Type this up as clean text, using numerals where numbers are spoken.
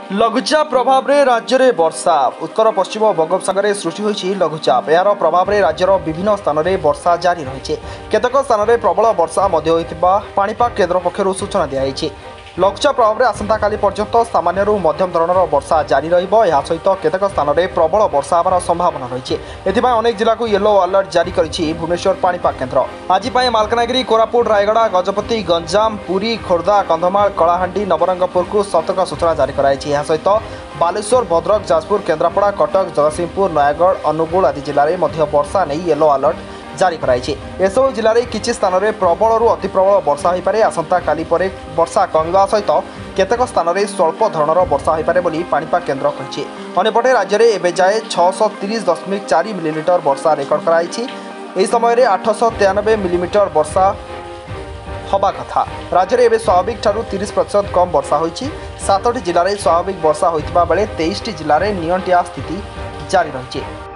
लघुचाप प्रभाव में राज्य में वर्षा। उत्तर पश्चिम बंगोपसागर सृष्टि होती लघुचाप। यार प्रभाव में राज्यर विभिन्न स्थान में वर्षा जारी रही। केतक स्थान में प्रबल वर्षा पाणीपाग केन्द्र पक्षर सूचना दी। लघुचाप प्रभाव में आसंता काली पर्यंत सामान्य मध्यम धरणर वर्षा जारी रहित केतक स्थान में प्रबल वर्षा होवार संभावना रही। अनेक जिला को येलो अलर्ट जारी करिछि भुवनेश्वर पाणीपाग केन्द्र। आज मालकानगिरी, कोरापुट, रायगढ़, गजपति, गंजाम, पुरी, खोर्धा, कंधमाल, कलाहांडी, नवरंगपुर को सतर्क सूचना जारी कराई। सहित बालेश्वर, भद्रक, जाजपुर, केन्द्रापड़ा, कटक, जगतसिंहपुर, नयागढ़, अनुगुल आदि जिले में वर्षा नहीं येलो अलर्ट जारी कराई। एसबू जिले में किसी स्थान में प्रबल अति प्रबल वर्षा हो पारे। आसंता काली परे वर्षा कमिबा सहित केतक स्थान में स्वल्प धरणर वर्षा हो पारे बोली पाणीपाग केन्द्र कहिछि। अन्यपटे राज्य में एबे जाए 630.4 मिलीमीटर वर्षा रेकर्ड कराई। एही समय रे 893 मिलीमीटर वर्षा हवा कथा। राज्य में एबे स्वाभाविक ठारू 30% कम वर्षा होइछि। 7टी जिले में स्वाभाविक वर्षा होइतिबा बेले 23टी जिले में नियंत्रित स्थिति जारी रही।